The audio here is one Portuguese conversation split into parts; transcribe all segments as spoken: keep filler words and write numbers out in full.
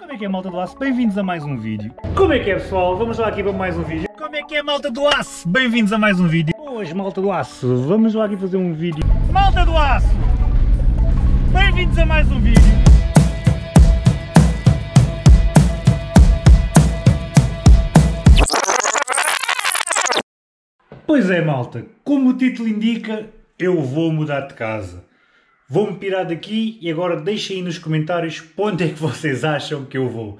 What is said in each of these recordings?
Como é que é, malta do aço? Bem-vindos a mais um vídeo. Como é que é, pessoal? Vamos lá aqui para mais um vídeo. Como é que é, malta do aço? Bem-vindos a mais um vídeo. Hoje, malta do aço, vamos lá aqui fazer um vídeo. Malta do aço! Bem-vindos a mais um vídeo. Pois é, malta, como o título indica, eu vou mudar de casa. Vou-me pirar daqui e agora deixem aí nos comentários para onde é que vocês acham que eu vou.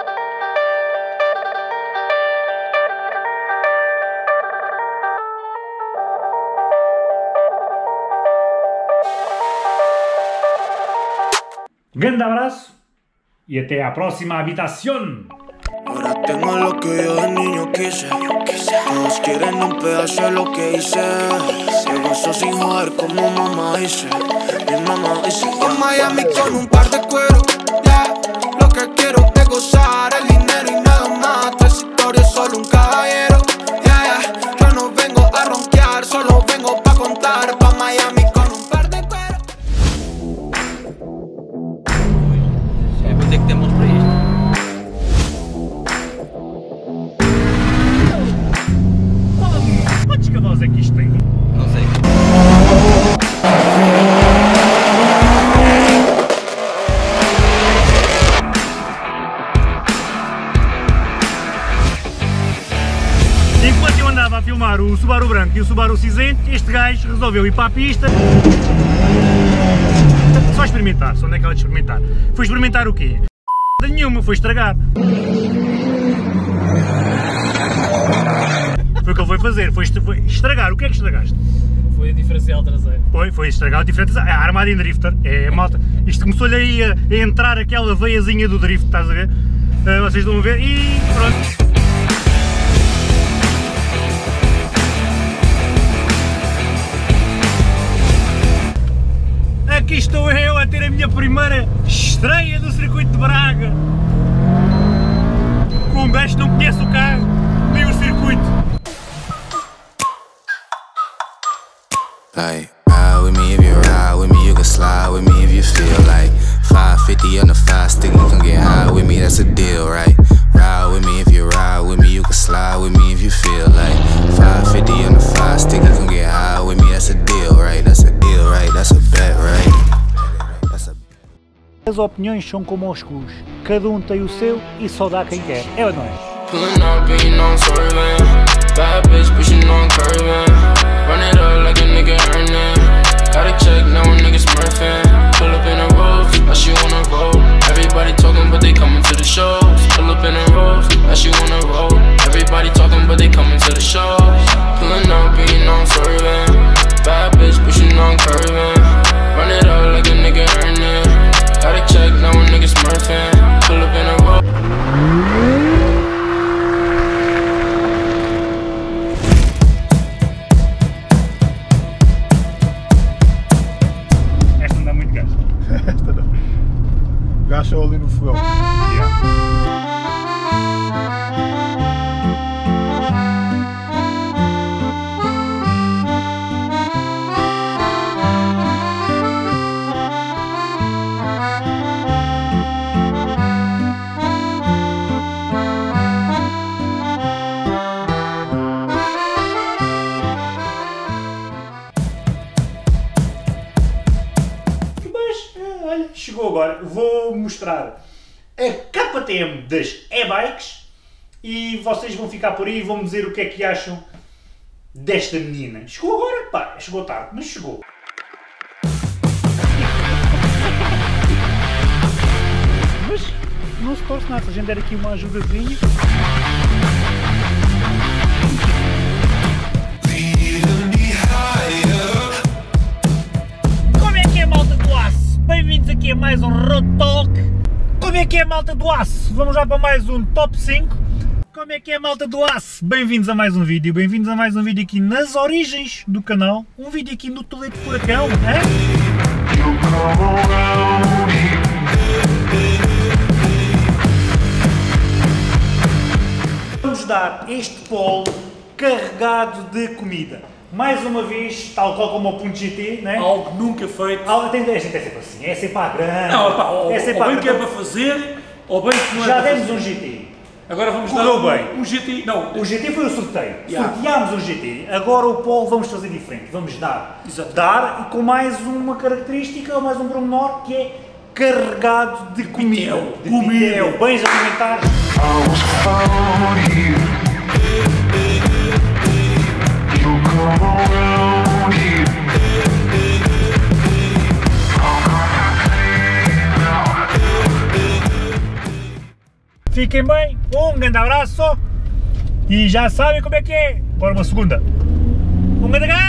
Grande abraço e até à próxima habitación. Ahora tengo lo que yo de niño quise. Todos quieren un pedazo de lo que hice. Se gozó sin joder como mamá dice. Mi mamá dice en Miami con un par de cuero, yeah. Lo que quiero es gozar el dinero y nada más. Tres historias, solo un caballero, yeah. Yo no vengo a ronquear, solo vengo pa' contar. Pa' Miami con un par de cuero. É, vou ter que ter mãos para isto. Quantos cavalos é que isto tem? Não sei. Enquanto eu andava a filmar o Subaru branco e o Subaru cinzento, este gajo resolveu ir para a pista. Só experimentar, só onde é que ela de experimentar? Foi experimentar o quê? Nenhuma, foi estragar. Foi o que ele foi fazer, foi estragar. O que é que estragaste? Foi o diferencial traseiro. Foi, foi estragar o diferencial. É a armada em drifter, é malta. Isto começou-lhe aí a, a entrar aquela veiazinha do drift, estás a ver? Uh, vocês estão a ver e pronto. Aqui estou eu a ter a minha primeira estreia do circuito de Braga. Com um gajo que não conhece o carro, nem o circuito. Like, ride with me if you ride with me, you can slide with me if you feel like five fifty on the five stick, you can get high with me, that's a deal, right? Ride with me if you ride with me, you can slide with me if you feel like five fifty on the five stick, you can get high with me, that's a deal, right? That's a deal, right? That's a bet, right? That's a... As opiniões são como os cus, cada um tem o seu e só dá quem quer, é ou não é? Pulling up and you know I'm swerving. Bad bitch pushing on curving. Run it up like a nigga earning. Got a check, now a nigga smurfing. Pull up in the roads, now she wanna roll. Everybody talking but they coming to the shows. Pull up in the roads, now she wanna roll. Everybody talking but they coming to the shows. Pulling up and you know I'm swerving. Bad bitch pushing on curving. Run it up like a nigga earning. Got a check, now a nigga smurfing. Pull up in the roads. Gasta ali no fogão. Yeah. Olha, chegou agora, vou mostrar a K T M das e-bikes e vocês vão ficar por aí e vão dizer o que é que acham desta menina. Chegou agora? Pá, chegou tarde, mas chegou. Mas não se torce nada, se a gente der aqui uma ajudazinha. Bem-vindos aqui a mais um Road Talk. Como é que é, malta do aço? Vamos lá para mais um Top cinco. Como é que é, malta do aço? Bem-vindos a mais um vídeo. Bem-vindos a mais um vídeo aqui nas origens do canal. Um vídeo aqui no Toledo Furacão, é? Vamos dar este polo carregado de comida. Mais uma vez, tal qual como o Punto G T, né? Algo nunca feito. Algo, tem, é sempre assim, é sempre à grande. Não, pá, é sempre à o que é grande. para fazer Ou bem que não é Já para demos fazer. um G T. Agora vamos Correu dar bem. um, um G T I. Não, O G T foi o sorteio. Yeah. Sorteámos o G T. Agora o Polo vamos fazer diferente. Vamos dar. Exato. Dar e com mais uma característica, ou mais um pormenor, que é carregado de comida. De Comida. pitel, bens alimentares. Fiquem bem, um grande abraço e já sabem como é que é. Bora uma segunda. Um grande abraço!